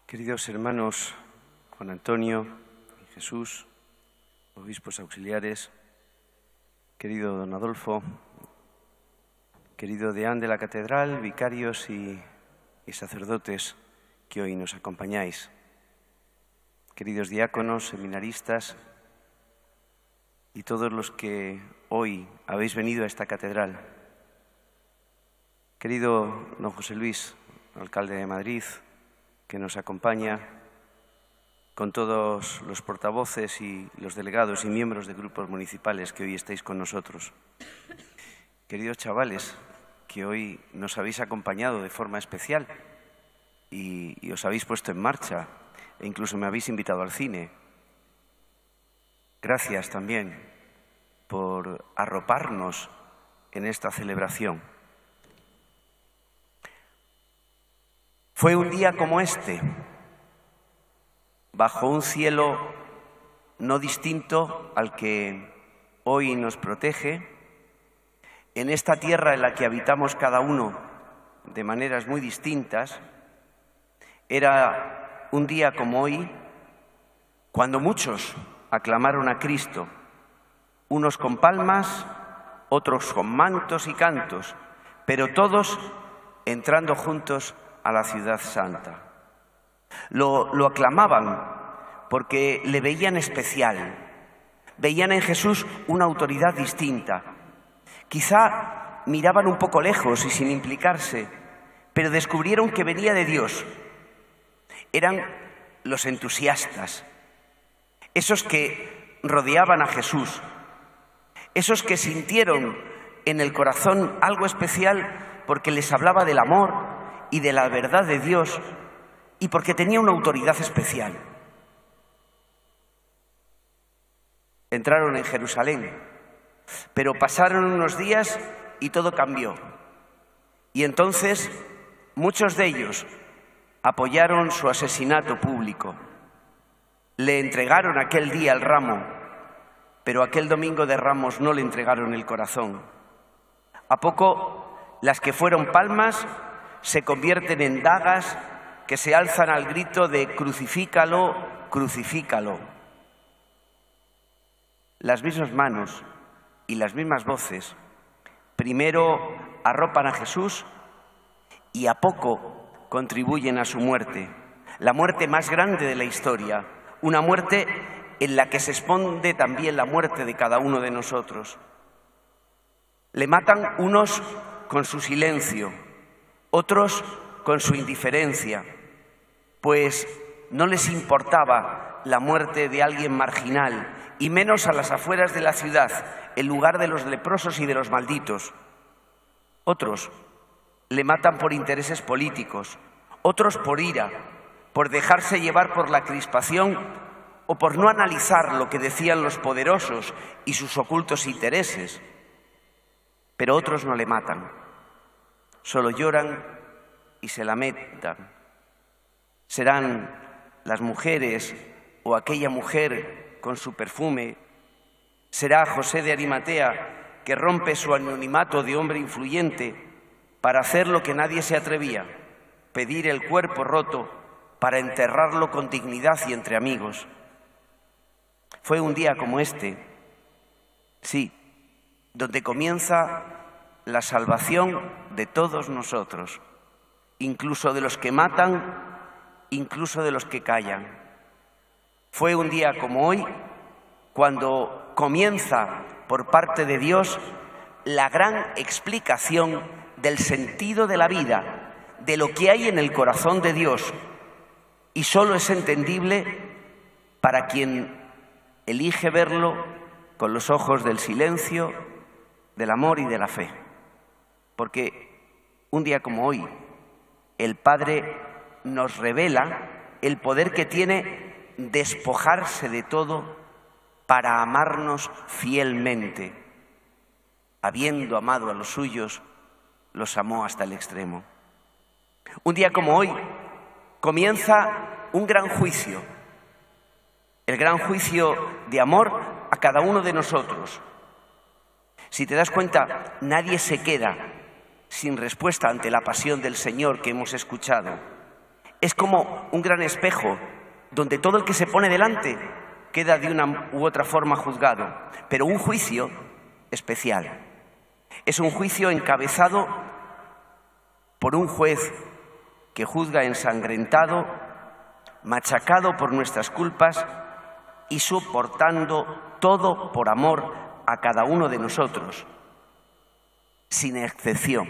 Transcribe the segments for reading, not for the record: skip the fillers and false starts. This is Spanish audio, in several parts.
Queridos hermanos Juan Antonio y Jesús, obispos auxiliares, querido don Adolfo, querido deán de la catedral, vicarios y sacerdotes que hoy nos acompañáis, queridos diáconos, seminaristas y todos los que hoy habéis venido a esta catedral, querido don José Luis, alcalde de Madrid, que nos acompaña, con todos los portavoces y los delegados y miembros de grupos municipales que hoy estáis con nosotros. Queridos chavales, que hoy nos habéis acompañado de forma especial y os habéis puesto en marcha e incluso me habéis invitado al cine. Gracias también por arroparnos en esta celebración. Fue un día como este, bajo un cielo no distinto al que hoy nos protege, en esta tierra en la que habitamos cada uno de maneras muy distintas. Era un día como hoy, cuando muchos aclamaron a Cristo, unos con palmas, otros con mantos y cantos, pero todos entrando juntos a la ciudad santa. Lo aclamaban porque le veían especial, veían en Jesús una autoridad distinta. Quizá miraban un poco lejos y sin implicarse, pero descubrieron que venía de Dios. Eran los entusiastas, esos que rodeaban a Jesús, esos que sintieron en el corazón algo especial porque les hablaba del amor y de la verdad de Dios, y porque tenía una autoridad especial. Entraron en Jerusalén, pero pasaron unos días y todo cambió. Y entonces muchos de ellos apoyaron su asesinato público. Le entregaron aquel día el ramo, pero aquel domingo de Ramos no le entregaron el corazón. A poco, las que fueron palmas se convierten en dagas que se alzan al grito de «Crucifícalo, crucifícalo». Las mismas manos y las mismas voces primero arropan a Jesús y a poco contribuyen a su muerte, la muerte más grande de la historia, una muerte en la que se esconde también la muerte de cada uno de nosotros. Le matan unos con su silencio, otros con su indiferencia, pues no les importaba la muerte de alguien marginal, y menos a las afueras de la ciudad, en lugar de los leprosos y de los malditos. Otros le matan por intereses políticos, otros por ira, por dejarse llevar por la crispación o por no analizar lo que decían los poderosos y sus ocultos intereses. Pero otros no le matan. Solo lloran y se lamentan. Serán las mujeres o aquella mujer con su perfume. Será José de Arimatea, que rompe su anonimato de hombre influyente para hacer lo que nadie se atrevía, pedir el cuerpo roto para enterrarlo con dignidad y entre amigos. Fue un día como este, sí, donde comienza la salvación de todos nosotros, incluso de los que matan, incluso de los que callan. Fue un día como hoy, cuando comienza por parte de Dios la gran explicación del sentido de la vida, de lo que hay en el corazón de Dios, y solo es entendible para quien elige verlo con los ojos del silencio, del amor y de la fe. Porque un día como hoy, el Padre nos revela el poder que tiene despojarse de todo para amarnos fielmente. Habiendo amado a los suyos, los amó hasta el extremo. Un día como hoy comienza un gran juicio, el gran juicio de amor a cada uno de nosotros. Si te das cuenta, nadie se queda sin respuesta ante la pasión del Señor que hemos escuchado. Es como un gran espejo donde todo el que se pone delante queda de una u otra forma juzgado, pero un juicio especial. Es un juicio encabezado por un juez que juzga ensangrentado, machacado por nuestras culpas y soportando todo por amor a cada uno de nosotros, sin excepción.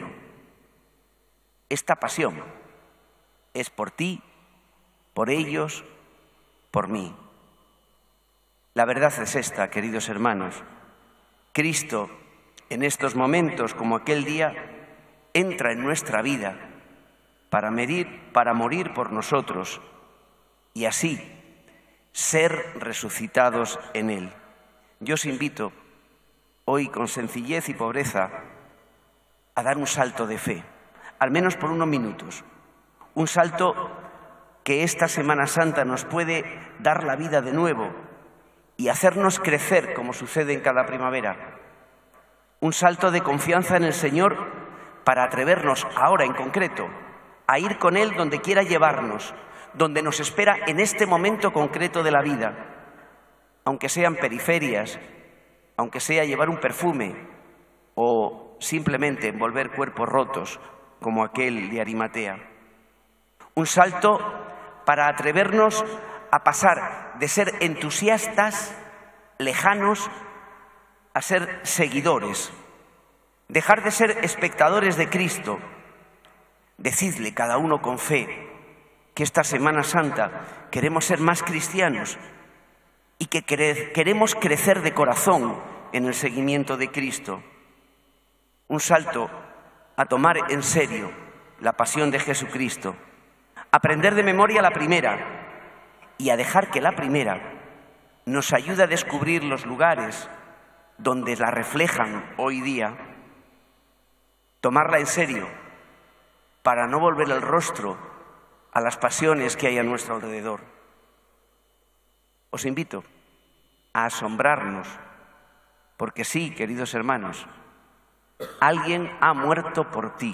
Esta pasión es por ti, por ellos, por mí. La verdad es esta, queridos hermanos. Cristo, en estos momentos, como aquel día, entra en nuestra vida para morir por nosotros y así ser resucitados en Él. Yo os invito hoy, con sencillez y pobreza, a dar un salto de fe, al menos por unos minutos. Un salto que esta Semana Santa nos puede dar la vida de nuevo y hacernos crecer, como sucede en cada primavera. Un salto de confianza en el Señor para atrevernos ahora en concreto a ir con Él donde quiera llevarnos, donde nos espera en este momento concreto de la vida, aunque sean periferias, aunque sea llevar un perfume o simplemente envolver cuerpos rotos como aquel de Arimatea. Un salto para atrevernos a pasar de ser entusiastas, lejanos, a ser seguidores. Dejar de ser espectadores de Cristo. Decidle cada uno con fe que esta Semana Santa queremos ser más cristianos y que queremos crecer de corazón en el seguimiento de Cristo. Un salto a tomar en serio la pasión de Jesucristo, aprender de memoria la primera y a dejar que la primera nos ayude a descubrir los lugares donde la reflejan hoy día, tomarla en serio para no volver el rostro a las pasiones que hay a nuestro alrededor. Os invito a asombrarnos, porque sí, queridos hermanos, alguien ha muerto por ti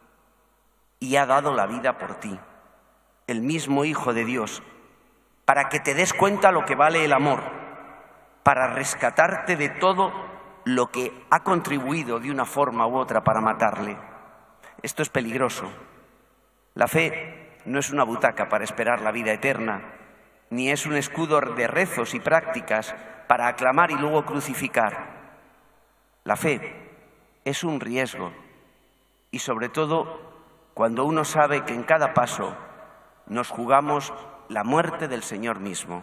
y ha dado la vida por ti, el mismo Hijo de Dios, para que te des cuenta lo que vale el amor, para rescatarte de todo lo que ha contribuido de una forma u otra para matarle. Esto es peligroso. La fe no es una butaca para esperar la vida eterna, ni es un escudo de rezos y prácticas para aclamar y luego crucificar. La fe es un riesgo y sobre todo cuando uno sabe que en cada paso nos jugamos la muerte del Señor mismo.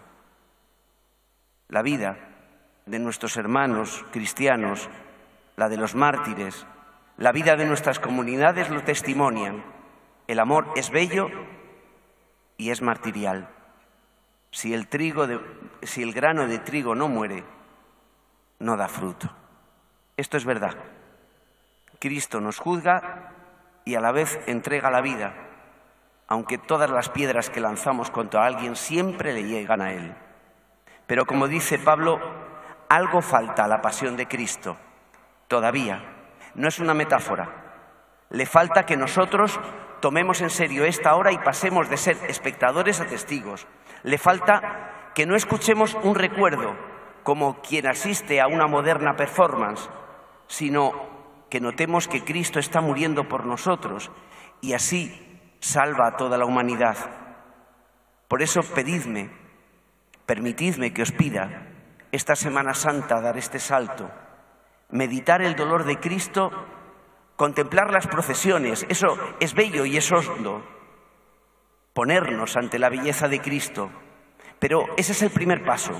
La vida de nuestros hermanos cristianos, la de los mártires, la vida de nuestras comunidades lo testimonian. El amor es bello y es martirial. Si el grano de trigo no muere, no da fruto. Esto es verdad. Cristo nos juzga y a la vez entrega la vida, aunque todas las piedras que lanzamos contra alguien siempre le llegan a Él. Pero como dice Pablo, algo falta a la pasión de Cristo. Todavía. No es una metáfora. Le falta que nosotros tomemos en serio esta hora y pasemos de ser espectadores a testigos. Le falta que no escuchemos un recuerdo como quien asiste a una moderna performance, sino que notemos que Cristo está muriendo por nosotros y así salva a toda la humanidad. Por eso permitidme que os pida esta Semana Santa dar este salto, meditar el dolor de Cristo, contemplar las procesiones, eso es bello y es hondo, ponernos ante la belleza de Cristo, pero ese es el primer paso.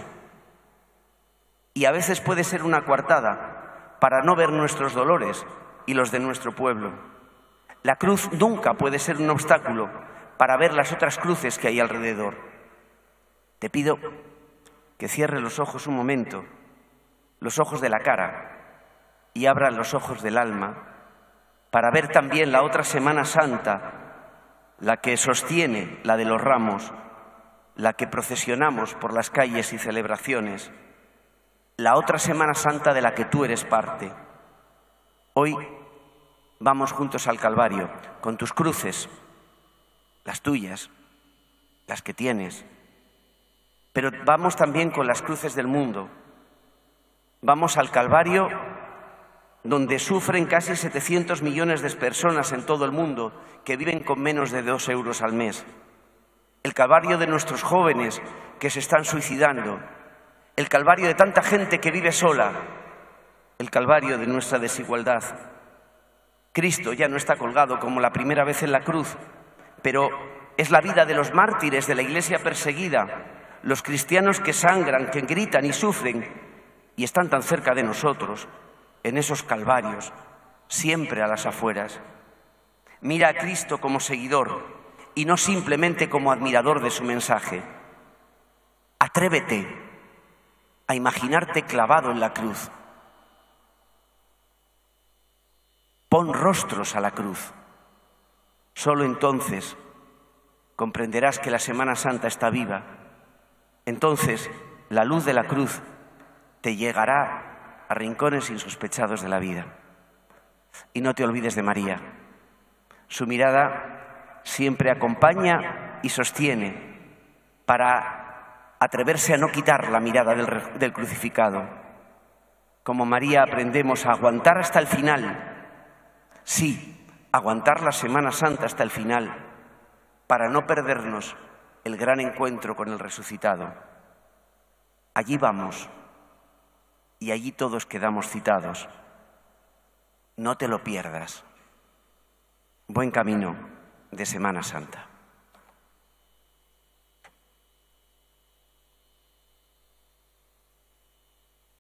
Y a veces puede ser una coartada para no ver nuestros dolores y los de nuestro pueblo. La cruz nunca puede ser un obstáculo para ver las otras cruces que hay alrededor. Te pido que cierres los ojos un momento, los ojos de la cara, y abras los ojos del alma para ver también la otra Semana Santa, la que sostiene la de los ramos, la que procesionamos por las calles y celebraciones, la otra Semana Santa de la que tú eres parte. Hoy vamos juntos al Calvario, con tus cruces, las tuyas, las que tienes. Pero vamos también con las cruces del mundo. Vamos al Calvario, donde sufren casi 700 millones de personas en todo el mundo que viven con menos de 2 euros al mes. El Calvario de nuestros jóvenes que se están suicidando. El Calvario de tanta gente que vive sola. El Calvario de nuestra desigualdad. Cristo ya no está colgado como la primera vez en la cruz, pero es la vida de los mártires de la Iglesia perseguida, los cristianos que sangran, que gritan y sufren y están tan cerca de nosotros, en esos calvarios, siempre a las afueras. Mira a Cristo como seguidor y no simplemente como admirador de su mensaje. Atrévete a imaginarte clavado en la cruz. Pon rostros a la cruz. Solo entonces comprenderás que la Semana Santa está viva. Entonces la luz de la cruz te llegará a rincones insospechados de la vida. Y no te olvides de María. Su mirada siempre acompaña y sostiene para atreverse a no quitar la mirada del crucificado. Como María aprendemos a aguantar hasta el final. Sí, aguantar la Semana Santa hasta el final para no perdernos el gran encuentro con el resucitado. Allí vamos. Y allí todos quedamos citados. No te lo pierdas. Buen camino de Semana Santa.